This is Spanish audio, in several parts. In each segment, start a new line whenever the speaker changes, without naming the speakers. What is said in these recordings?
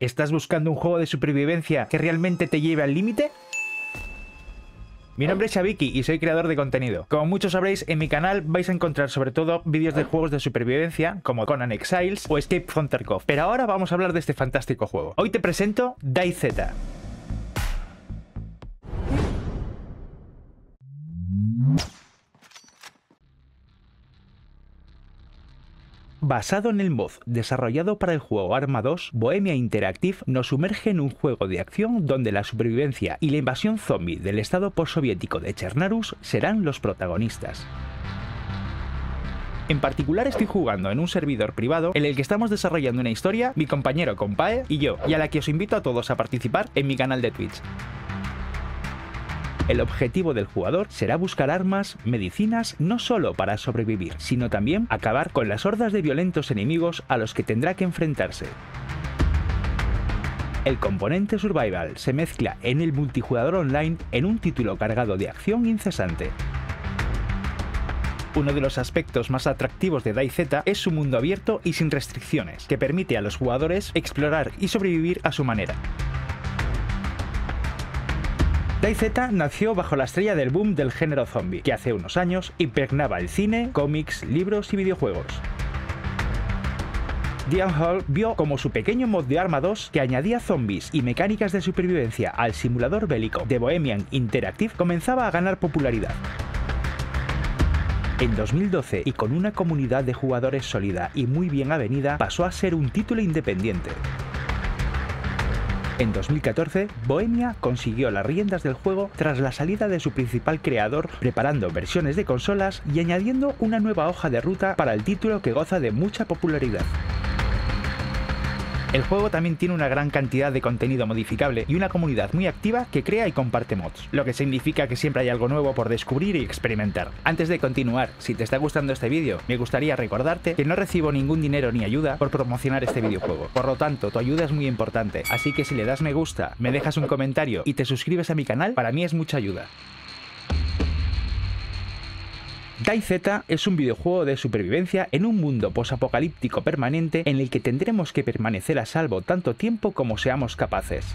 ¿Estás buscando un juego de supervivencia que realmente te lleve al límite? Mi nombre es Xabiki y soy creador de contenido. Como muchos sabréis, en mi canal vais a encontrar sobre todo vídeos de juegos de supervivencia como Conan Exiles o Escape from Tarkov. Pero ahora vamos a hablar de este fantástico juego. Hoy te presento DayZ. Basado en el mod desarrollado para el juego Arma 2, Bohemia Interactive nos sumerge en un juego de acción donde la supervivencia y la invasión zombie del estado postsoviético de Chernarus serán los protagonistas. En particular estoy jugando en un servidor privado en el que estamos desarrollando una historia, mi compañero Compae y yo, y a la que os invito a todos a participar en mi canal de Twitch. El objetivo del jugador será buscar armas, medicinas, no solo para sobrevivir, sino también acabar con las hordas de violentos enemigos a los que tendrá que enfrentarse. El componente survival se mezcla en el multijugador online en un título cargado de acción incesante. Uno de los aspectos más atractivos de DayZ es su mundo abierto y sin restricciones, que permite a los jugadores explorar y sobrevivir a su manera. DayZ nació bajo la estrella del boom del género zombie, que hace unos años impregnaba el cine, cómics, libros y videojuegos. Diane Hall vio como su pequeño mod de Arma 2, que añadía zombies y mecánicas de supervivencia al simulador bélico de Bohemia Interactive, comenzaba a ganar popularidad. En 2012, y con una comunidad de jugadores sólida y muy bien avenida, pasó a ser un título independiente. En 2014, Bohemia consiguió las riendas del juego tras la salida de su principal creador, preparando versiones de consolas y añadiendo una nueva hoja de ruta para el título que goza de mucha popularidad. El juego también tiene una gran cantidad de contenido modificable y una comunidad muy activa que crea y comparte mods, lo que significa que siempre hay algo nuevo por descubrir y experimentar. Antes de continuar, si te está gustando este vídeo, me gustaría recordarte que no recibo ningún dinero ni ayuda por promocionar este videojuego. Por lo tanto, tu ayuda es muy importante, así que si le das me gusta, me dejas un comentario y te suscribes a mi canal, para mí es mucha ayuda. DayZ es un videojuego de supervivencia en un mundo posapocalíptico permanente en el que tendremos que permanecer a salvo tanto tiempo como seamos capaces.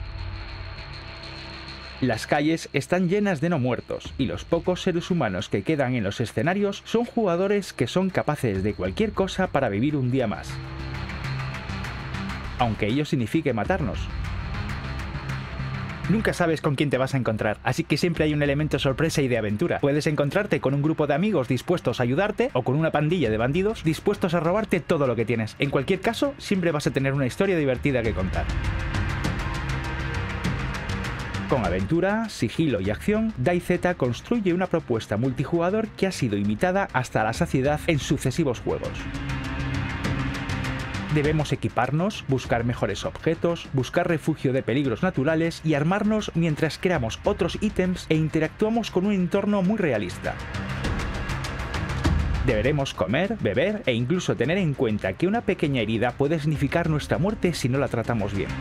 Las calles están llenas de no muertos, y los pocos seres humanos que quedan en los escenarios son jugadores que son capaces de cualquier cosa para vivir un día más. Aunque ello signifique matarnos. Nunca sabes con quién te vas a encontrar, así que siempre hay un elemento sorpresa y de aventura. Puedes encontrarte con un grupo de amigos dispuestos a ayudarte, o con una pandilla de bandidos dispuestos a robarte todo lo que tienes. En cualquier caso, siempre vas a tener una historia divertida que contar. Con aventura, sigilo y acción, DayZ construye una propuesta multijugador que ha sido imitada hasta la saciedad en sucesivos juegos. Debemos equiparnos, buscar mejores objetos, buscar refugio de peligros naturales y armarnos mientras creamos otros ítems e interactuamos con un entorno muy realista. Deberemos comer, beber e incluso tener en cuenta que una pequeña herida puede significar nuestra muerte si no la tratamos bien.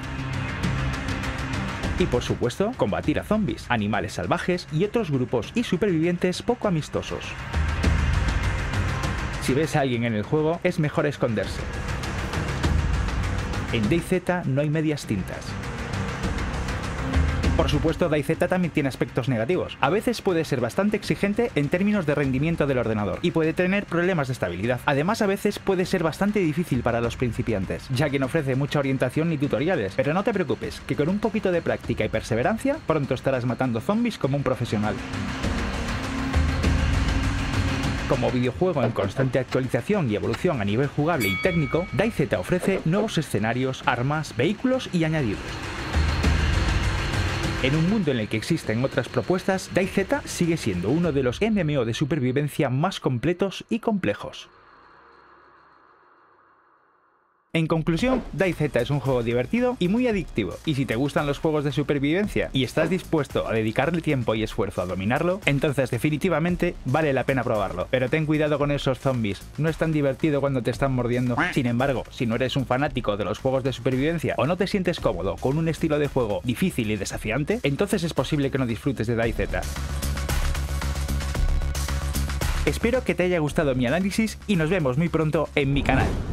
Y por supuesto, combatir a zombies, animales salvajes y otros grupos y supervivientes poco amistosos. Si ves a alguien en el juego, es mejor esconderse. En DayZ no hay medias tintas. Por supuesto, DayZ también tiene aspectos negativos. A veces puede ser bastante exigente en términos de rendimiento del ordenador y puede tener problemas de estabilidad. Además, a veces puede ser bastante difícil para los principiantes, ya que no ofrece mucha orientación ni tutoriales. Pero no te preocupes, que con un poquito de práctica y perseverancia, pronto estarás matando zombies como un profesional. Como videojuego en constante actualización y evolución a nivel jugable y técnico, DayZ ofrece nuevos escenarios, armas, vehículos y añadidos. En un mundo en el que existen otras propuestas, DayZ sigue siendo uno de los MMO de supervivencia más completos y complejos. En conclusión, DayZ es un juego divertido y muy adictivo, y si te gustan los juegos de supervivencia y estás dispuesto a dedicarle tiempo y esfuerzo a dominarlo, entonces definitivamente vale la pena probarlo. Pero ten cuidado con esos zombies, no es tan divertido cuando te están mordiendo. Sin embargo, si no eres un fanático de los juegos de supervivencia o no te sientes cómodo con un estilo de juego difícil y desafiante, entonces es posible que no disfrutes de DayZ. Espero que te haya gustado mi análisis y nos vemos muy pronto en mi canal.